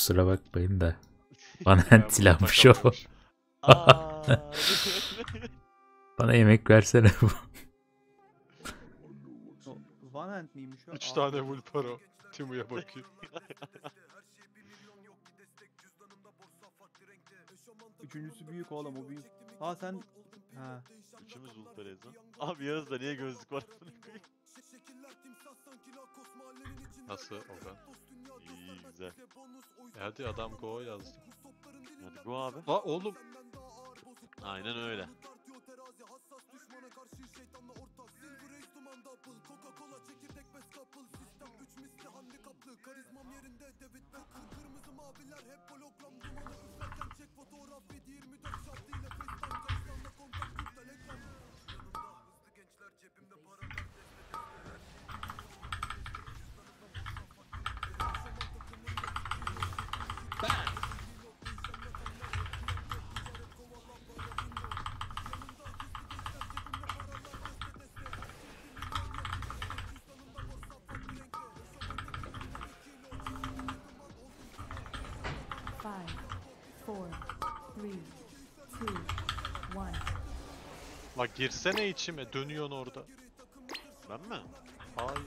kusura bakmayın da. Bana Ya, bunu silahmış o. takamıyormuş. Aa. Bana yemek versene bu. O One Hand miymiş o? 3 Aa, tane Vulparo. Timu'ya bakıyor. Üçüncüsü büyük oğlum, o büyük. Aa sen... Ha. Üçümüz Vulperez lan. Abi Yağız'da niye gözlük var? Nasıl Okan? İyi güzel. Hadi adam go yazdı. Hadi go abi. La oğlum. Aynen öyle. Five, four, three, two, one. La girsene içime. Dönüyorsun orada. Ben mi? Hayır.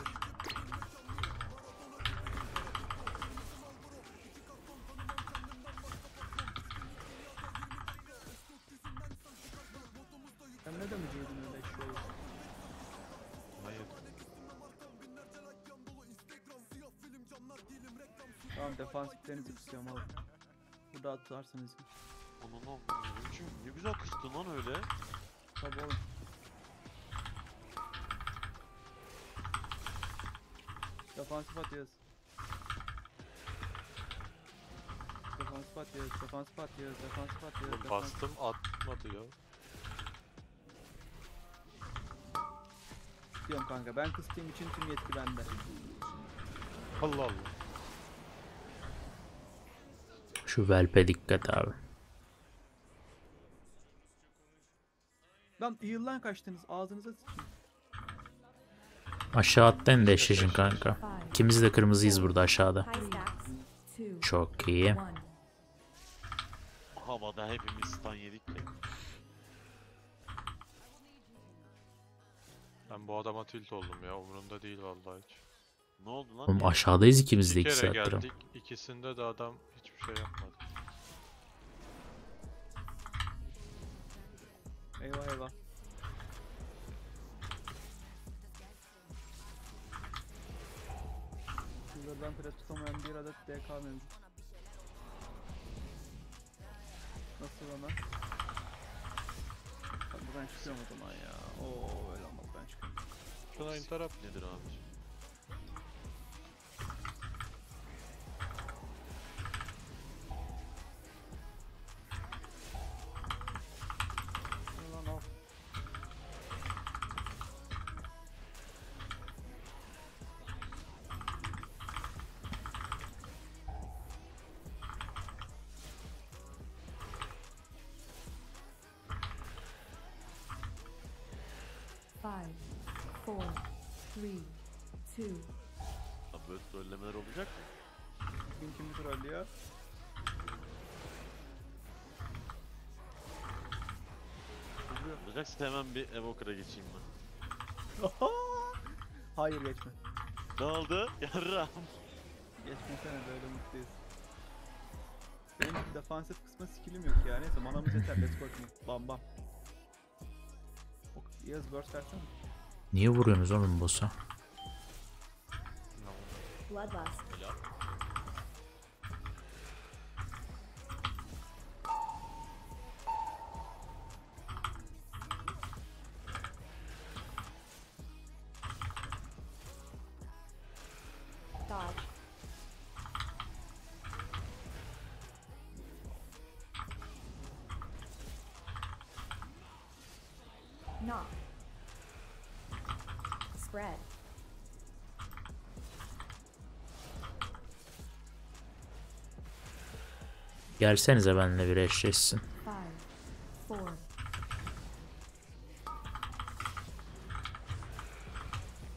Sen ne demeyeceydin öyle şey? Hayır. Tamam, defansiflerinizi kısıyorum oğlum. Burada atarsınız. Onun o. Çünkü ne güzel kıstın lan öyle. Tabii oğlum. Defansif atıyoruz. Defansif atıyoruz, defansif atıyoruz, defansif atıyoruz. Oğlum bastım atmadı ya. Diyorum kanka, ben kıstığım için tüm yetki bende. Allah Allah. Şu Velp'e dikkat abi. Lan yıldan kaçtınız, ağzınıza sıçayım. Aşağı atlayın da eşleşin kanka. İkimiz de kırmızıyız burada aşağıda. High stacks. Two, Çok iyi. one. Havada hepimiz stun yedik de. Ben bu adama tilt oldum ya. Umurumda değil vallahi hiç. Ne oldu lan? Oğlum aşağıdayız ikimiz de Bir 2 kere saattir. geldik. İkisinde de adam hiçbir şey yapmadı. Eyvah eyvah. Şuradan pres tutamayan bir adet DK mevcut. Nasıl ama? Ben buradan çıkıyorum o zaman ya. Oo öyle olmaz, ben çıkıyorum. Şuna interrupt. Nedir abi? Lan al. Five, four, three, two. Abi böyle trollemeler olacak mı? Kim trollüyor? Vuruyor. Olacaksa hemen bir Evoker'a geçeyim ben. Hayır, geçme. Ne oldu? Yarram. Geçmesene, böyle mutluyuz. Benim defansif kısmı skillim yok ya. Neyse, manamız yeter. Let's go team. Bam bam. Yaz burst versene. Niye vuruyorsunuz oğlum boss'a? Bloodlust. Helal. Dodge. Knock. Spread. Gelsenize benimle bir eşleşsin. Five, four,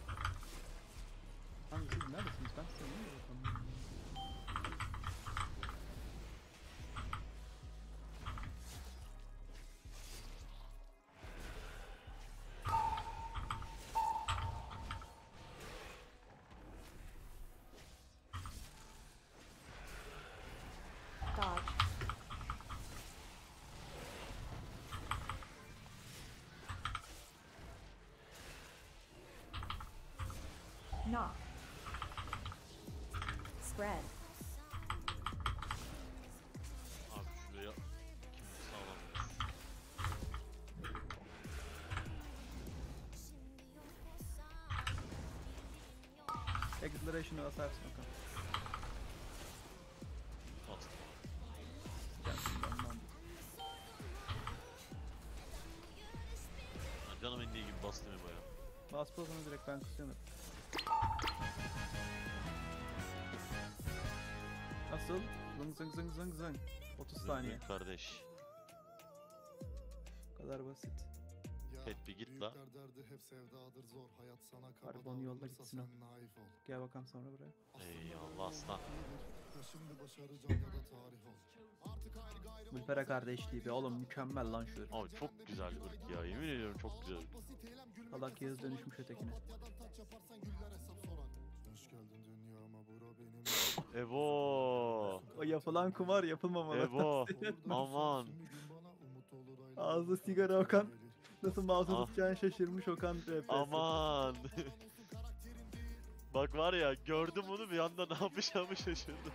Hangi siz neredesiniz? Ben size niye bakalım? Knock. Spread. Abi şuraya kim sağlam. Exhilaration'ı basarsın bakalım. Bastım. Gelsin benden. Yani canım indiği gibi bastım ya baya. Bas pozunu direkt ben kısıyorum. Nasıl? Zıng zıng zıng zıng zıng. 30 saniye. Kardeş. Bu kadar basit. Pet bir git la. Karbon yolla gitsin o. Gel bakalım sonra buraya. Eyvallah aslan. Gülpera kardeşliği be oğlum, mükemmel lan şu ırk. Abi çok güzel ırk ya, yemin ediyorum çok güzel ırk. Salak Yağız dönüşmüş ötekine. Evo. O yapılan kumar yapılmamalı. Evo. Aman. Ağzı sigara Okan. Nasıl mouse'u Ah. tutacağını şaşırmış Okan RPS. Aman. Bak var ya, gördüm onu bir anda ne yapacağımı şaşırdım.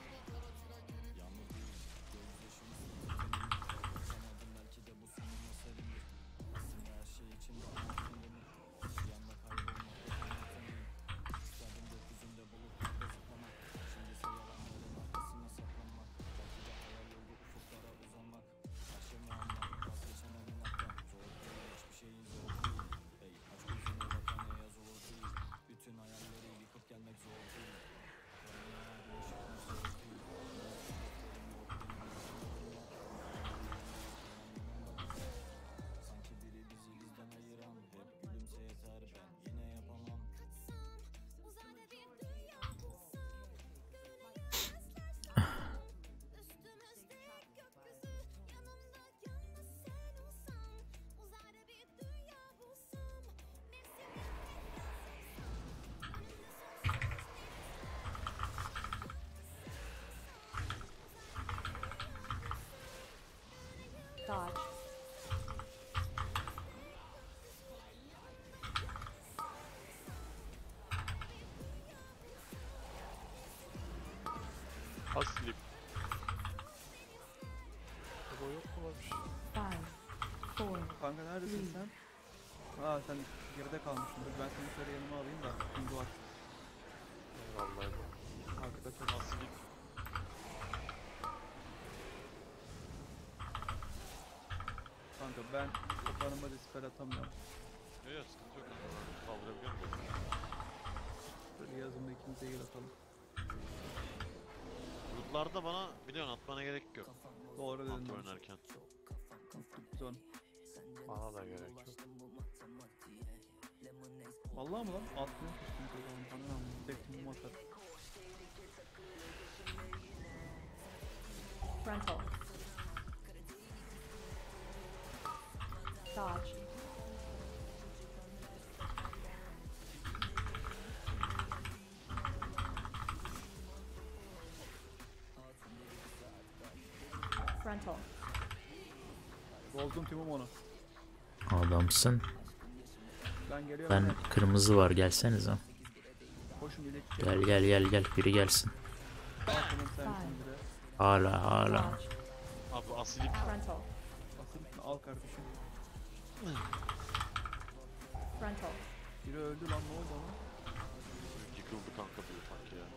Dodge. Aslip. Bu yok mu varmış? 5, 4, Kanka neredesin sen? Aa sen geride kalmışsın. Dur ben seni şöyle yanıma alayım da. Şimdi var. Vallahi bu. Arkada çok Aslip. Kanka ben Okan'ıma dispel atamıyorum. Yok yok, sıkıntı yok. Kaldırabiliyor muyum? Böyle yazımda ikimize heal atalım. Gruplarda bana biliyorsun atmana gerek yok. Doğru dedin. Kontrol oynarken. Unuttuk biz onu. Bana da gerek yok. Vallahi mı lan? Atmıyor musun kazanım? Tanrım bekledim atar. Frontal. Dodge. Frontal. Bozdum tümüm onu. Adamsın. Ben geliyorum. Ben kırmızı var, gelsenize. Koşun iletişim. Gel gel gel gel, biri gelsin. Aklımın sensin bire. Hala. Dodge. Abi asilip. Frontal. Asıl al kardeşim. Frontal. Biri öldü lan, ne oldu ona? Yıkıldı kanka bu tank ya.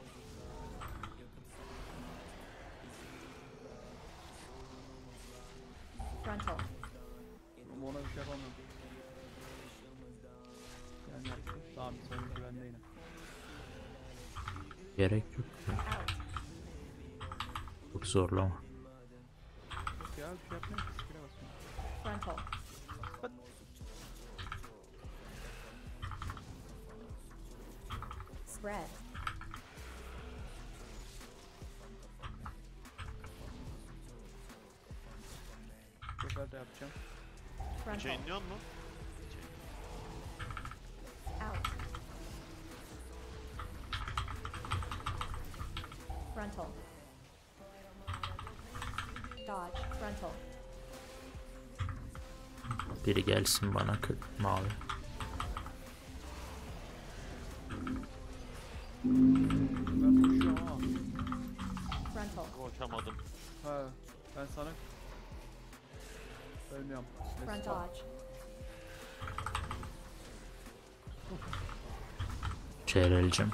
Frontal. Ama ona bir şey yapamam. Yani yaptım. Tamam sonuncu bende yine. Gerek yok. Out. Çok zorlama. Yok ya bir şey yapmıyorum ki, skill'e basıyorum. Frontal. Spread. Bu sefer de yapacağım. Frontal. Chainliyor mu? Out. Frontal. Dodge. Frontal. Biri gelsin bana mavi. Ben koşuyorum ama. Frontal. Koşamadım. Ha, ben sana ölmüyorum. Front Let's go. dodge. CRL'cim.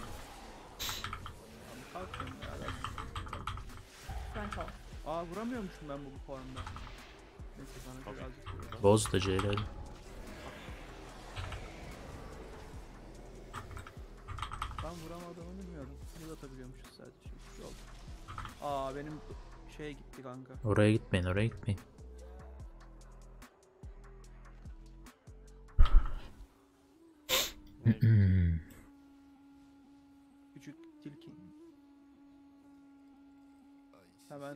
Abi kalkın ya. Frontal. Aa vuramıyormuşum ben bu formda. Neyse bana Tabii. birazcık vuruyor. Boz da CRL. Ben vuramadığımı bilmiyordum. Bunu atabiliyormuşuz sadece. Şimdi şu oldu. Aa benim şey gitti kanka. Oraya gitmeyin, oraya gitmeyin. Küçük tilki. Hemen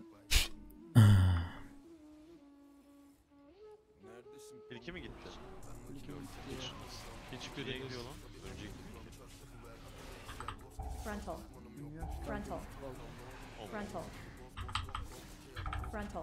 İlki mi gitti? tilki Hiç Nereye biriniz gidiyor lan? Önceki. Frontal. bilmiyorum. Frontal. Allah. Frontal. Frontal.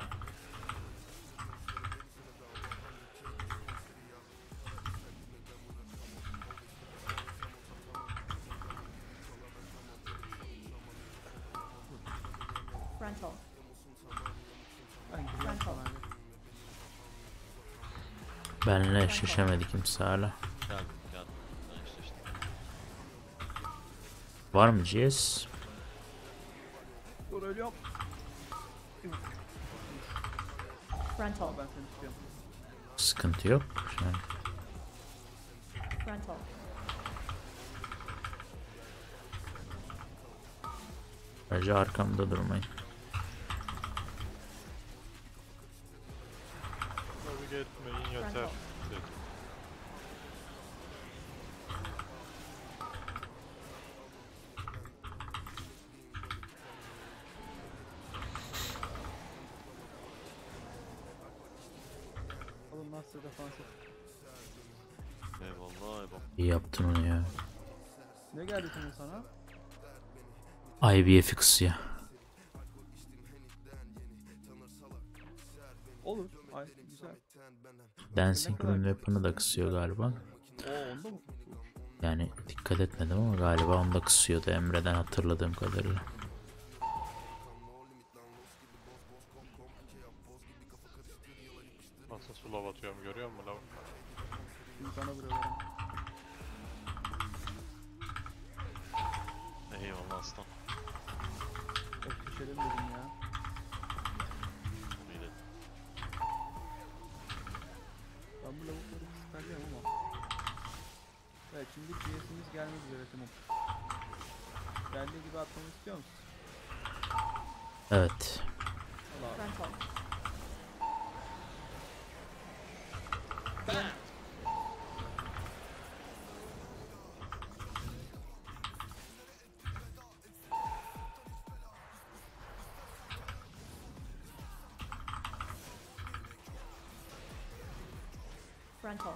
Frontal. Ben gidiyorum Frontal. sana. Benle eşleşemedi kimse hala. Geldim geldim. Ben işte. Var mı GS? Dur ölüyorum. Frontal. Ben seni tutuyorum. Sıkıntı yok. Yani Frontal. sadece arkamda durmayın. navige etmeyin yeter. Frontal. Dedim. Alın master defansif. Eyvallah eyvallah. İyi yaptın onu ya. Ne geldi senin sana? IBF'i kısıyor. Olur. Ay güzel. Dancing Rune Weapon'ı da kısıyor galiba. Oo onda mı? Yani dikkat etmedim ama galiba onu da kısıyordu Emre'den hatırladığım kadarıyla. Nasıl sulav atıyorum görüyor musun lav? Şimdi bana vuruyorlar. Eyvallah aslan. Eşleşelim dedim ya. İyi de. Ben bu lavukları kıskanacağım ama. Evet şimdi GS'imiz gelmek üzere Timur. Geldiği gibi atmamı istiyor musun? Evet. Allah Allah. Frontal. Frontal.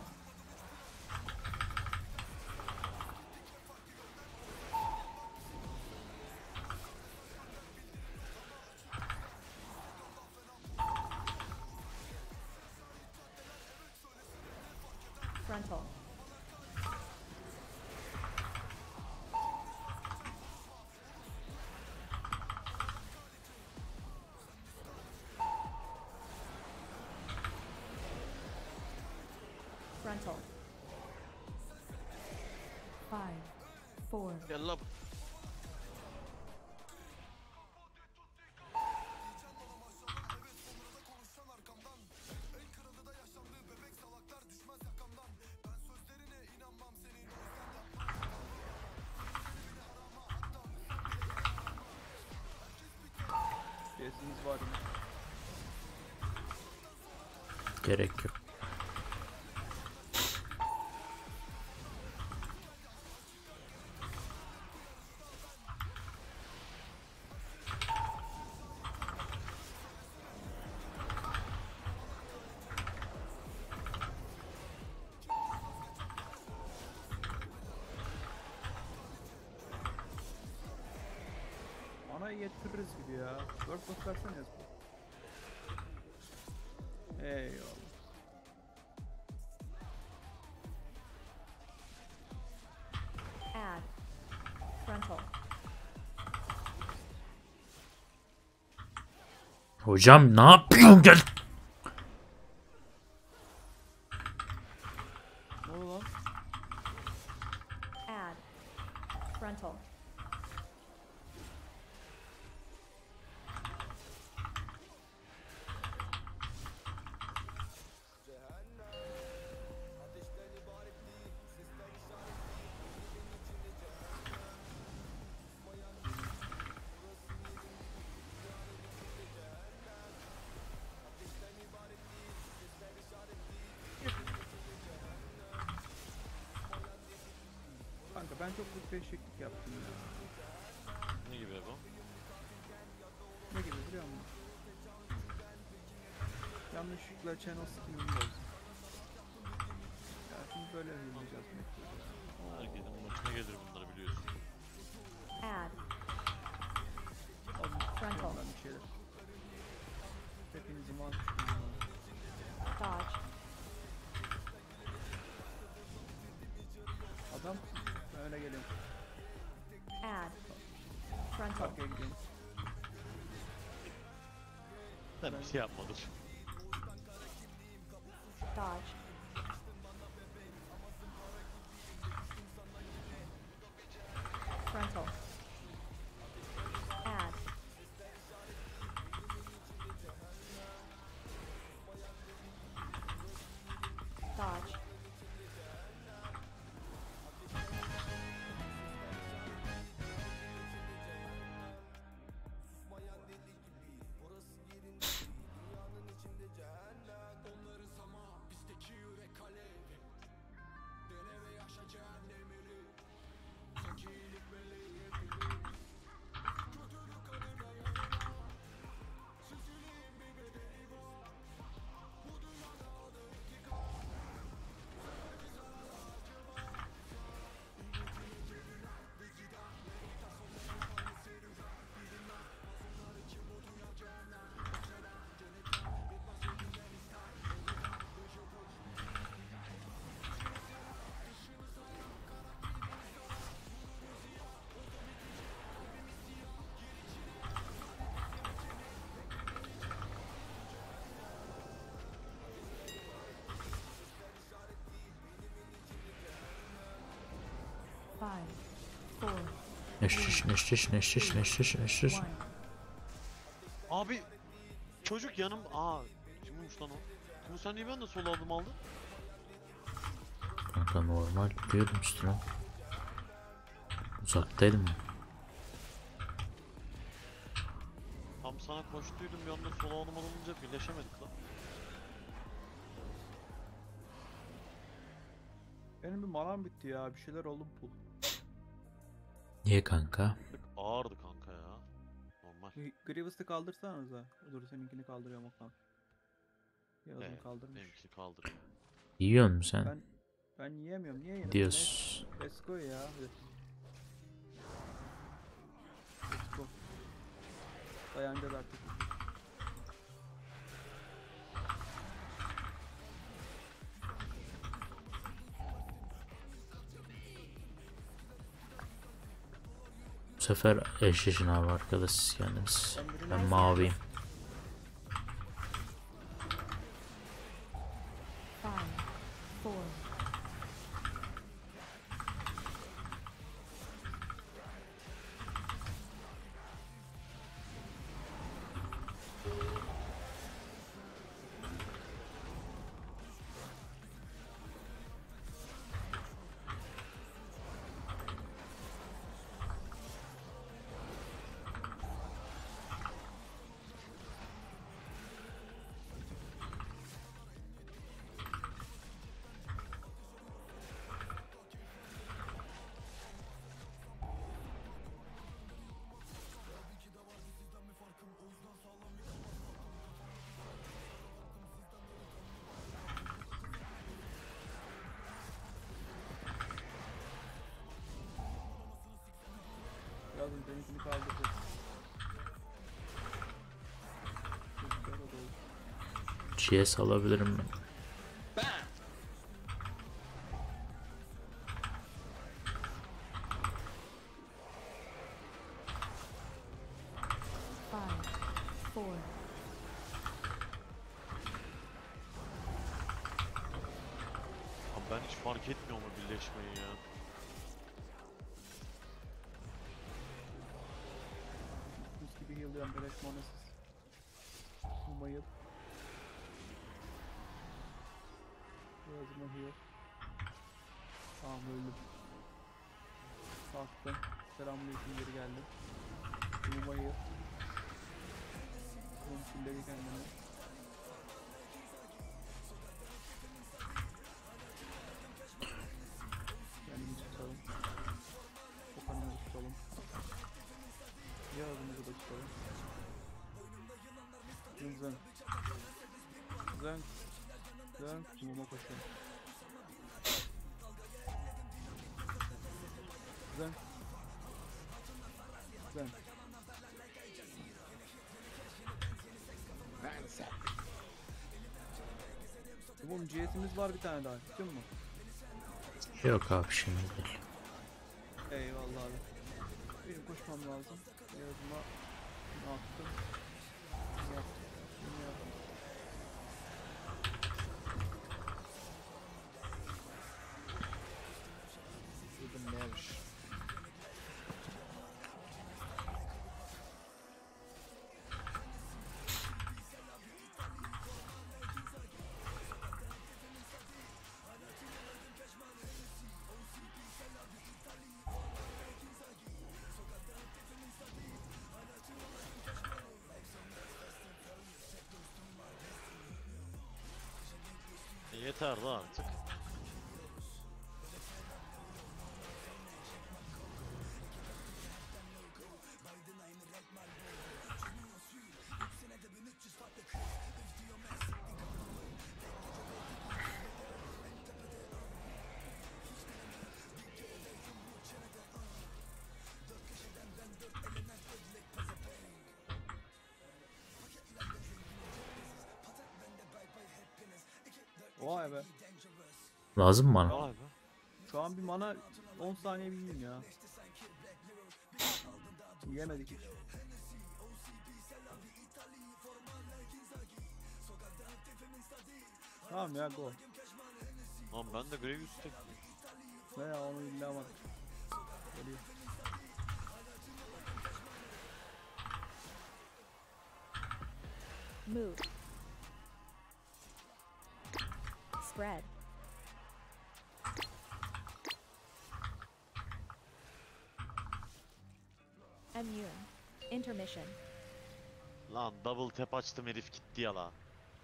Frontal. Frontal. 5, 4, Gel lan. GS'imiz var mı? Gerek yok. Ana yetiririz gibi ya. Workbox versene yazma. Eyvallah. add. Frontal. Hocam ne yapıyorsun? Gel. Ne oldu lan? Add. Frontal. Kanka ben çok büyük bir eşeklik yaptım ya. Ne gibi bu? Ne gibi biliyor musun? Yanlışlıkla channel skill'imi bozdum. Ya şimdi böyle oynayacağız mektubu. Herkesin başına gelir bunları biliyorsun. Add. Alın Frontal. ben bir şeyler. Hepinizi mal Dodge. Adam ben öyle geliyorum. Add. Frontal. Arkaya gideyim. Ben bir şey yapmadım. Dodge. Frontal. Add. Dodge. Five, four, Neşiş neşiş neşiş neşiş neşiş. one. Abi çocuk yanım. Kimmiş lan o? Kim sen niye ben de sola adım aldın? Kanka normal gidiyordum üstüne. Uzaktaydım mı? Tam sana koştuydum bir anda sola adım alınca birleşemedik lan. Benim bir manam bitti ya. Bir şeyler oldu pul. Niye kanka? Ağırdı kanka ya. Normal. Grievous'ı kaldırsanıza. Dur seninkini kaldırıyorum Okan. Yağız'ın Evet, kaldırmış. benimki kaldırıyor. Yiyor musun sen? Ben yiyemiyorum. Niye yiyemiyorum? Diyorsun. Let's go ya. Hadi. Let's go. Dayanacağız artık. Bu sefer eşleşin abi arkadaş siz kendiniz. Ben maviyim. Five, four, Yazın seninkini kaldıracağız. Çocuklara doğru. GS alabilirim ben. five, four, Ben hiç fark etmiyorum o birleşmeyi ya. Buz gibi heal'lıyorum beleş manasız. Umayıl. Yazma heal. Tamam öldüm. Kalktım. Selamünaleyküm geri geldim. Umayıl. Bunun fulledi kendini. Kendimizi tutalım. Kopanımızı tutalım. Yağımızı da tutalım. Zın zın. Zın. Zın. Muma koşuyorum. Zın. Zın. Oğlum GS'imiz var bir tane daha. Tutuyor mu? Yok abi şimdi değil. Eyvallah abi. Benim koşmam lazım. Yazıma ne yaptım? Yaptım. Şunu yaptım. Dedim ne olmuş? Yeter de artık. Vay be. Lazım mı bana? Vay be. Şu an bir mana 10 saniye bir yiyeyim ya. Yemedik hiç. Tamam ya go. Lan ben de Gravious'ta Ne ya onu illa ama. Geliyor. Move. Spread. Immune. Intermission. Lan double tap açtım herif gitti ya la.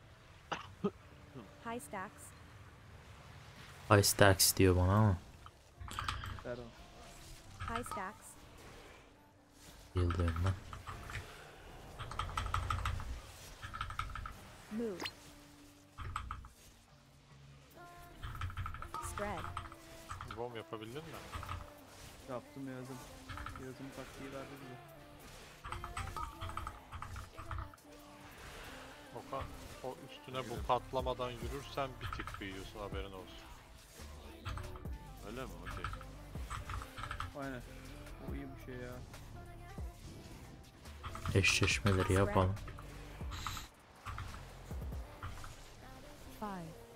High stacks. High stacks diyor bana ama. Ver o. High stacks. Yıldayım ben. Move. Spread. Bom yapabildin mi? Yaptım yazım. Yazım taktiği verdi bize. O üstüne bu patlamadan yürürsen bir tık büyüyorsun, haberin olsun. Öyle mi? Okey. Aynen. O iyi bir şey ya. Eşleşmeleri yapalım. 5.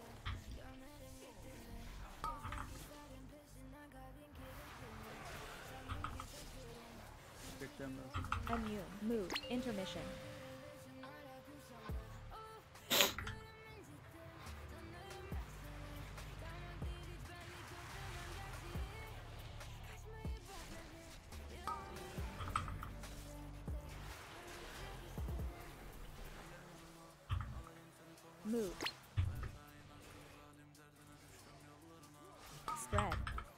Beklemem lazım. Immune. Move. Intermission. Move. Spread.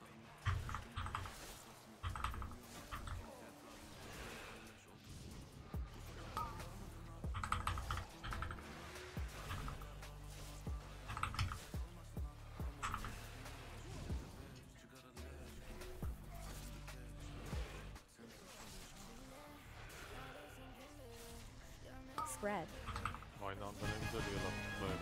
Spread. Aynı anda ne güzel yalan böyle.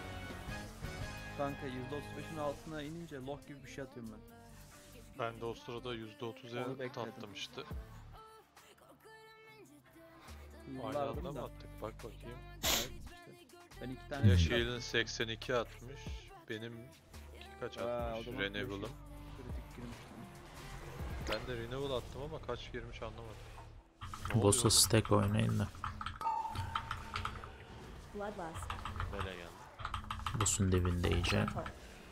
Kanka %35'in altına inince lock gibi bir şey atıyorum ben. Ben de o sırada Onu %30'a bekledim. tattım işte. Aynı Yıllardır anda mı da. attık? Bak bakayım. Evet, işte. Ben 2 tane Ya şey Shield'in 82 atmış. Benim kaç Aa, o atmış zaman Renewal'ım? Kritik girmiş. Ben de Renewal attım ama kaç girmiş anlamadım. Boss'a stack oynayın da. Bloodlust. Böyle geldi. Boss'un dibinde iyice. Frontal.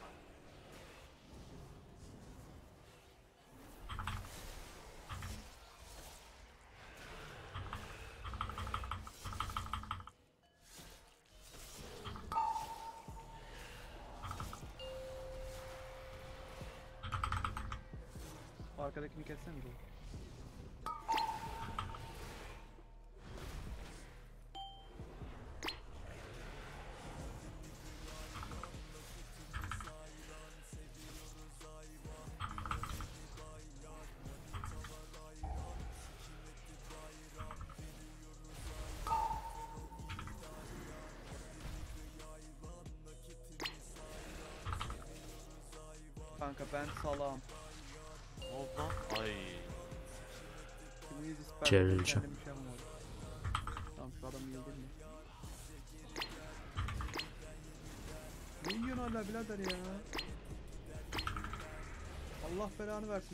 Arkadakini kessene de. Kanka ben salam. Ne oldu lan? Ay. Kimi yüz isper Çevrileceğim. kendim bir şey yapamadım. Tamam şu adam yıldır mı? Ne yiyorsun hala birader ya? Allah belanı versin.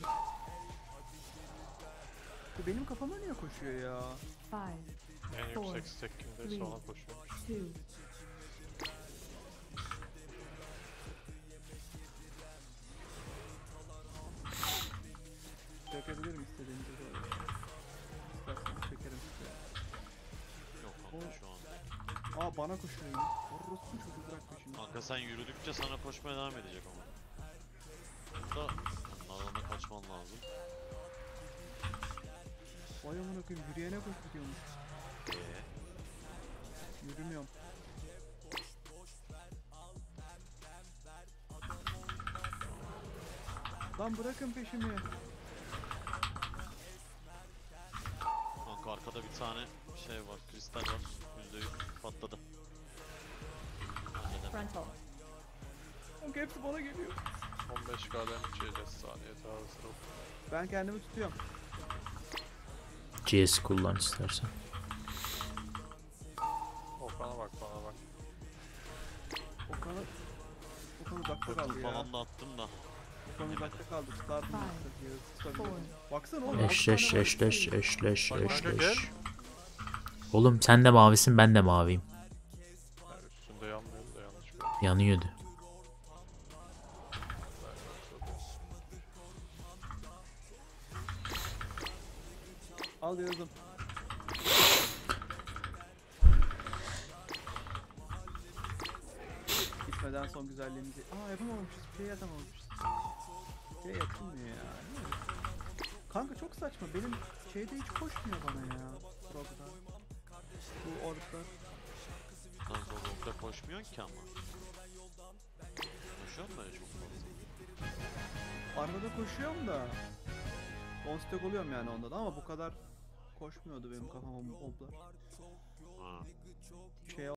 Bu benim kafama niye koşuyor ya? 5, En Four, yüksek stack kimdeyse ona koşuyormuş. 2, Çekebilirim istediğinizi böyle. İsterseniz çekerim size. Yok kanka şu an. Aa bana koşuyor ya. Orospu çocuğu bırak peşimi. Kanka sen yürüdükçe sana koşmaya devam edecek ama. Burada alana kaçman lazım. Vay amına koyayım yürüyene koş gidiyormuş. Yürümüyorum. Lan bırakın peşimi. Kanka arkada bir tane şey var, kristal var. %100 patladı. Halledem. frontal. Kanka hepsi bana geliyor. 15 kadem içeceğiz saniye daha hazır ol. Ben kendimi tutuyorum. CS kullan istersen. Okan'a bak bana bak. Okan uzakta kaldı Purple ya. falan da attım da. Okan uzakta kaldı. Tutardım Five, yoksa four, baksana oğlum. Eşleş eşleş eşleş Bak kanka gel. eşleş. Oğlum sen de mavisin ben de maviyim. Yani üstünde yanmıyor da yanlış bir. Yanıyordu. Al yazdım. Gitmeden son güzelliğimizi... Aa yapamamışız. Bir şey yapamamışız. Bir şey yapılmıyor ya. Değil mi? Kanka çok saçma. Benim şeyde hiç koşmuyor bana ya. Frog'da. Bu orbda. Lan zorlukta koşmuyorsun ki ama. Koşuyorsun da ya çok fazla. Arada koşuyorum da. On stack oluyorum yani onda da ama bu kadar koşmuyordu benim kafama moblar. Ha.